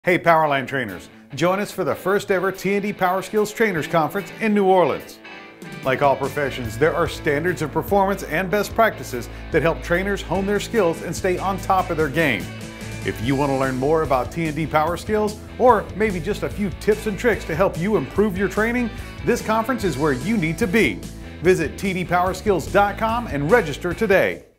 Hey Powerline trainers, join us for the first ever T&D PowerSkills Trainers Conference in New Orleans. Like all professions, there are standards of performance and best practices that help trainers hone their skills and stay on top of their game. If you want to learn more about T&D PowerSkills, or maybe just a few tips and tricks to help you improve your training, this conference is where you need to be. Visit tdpowerskills.com and register today.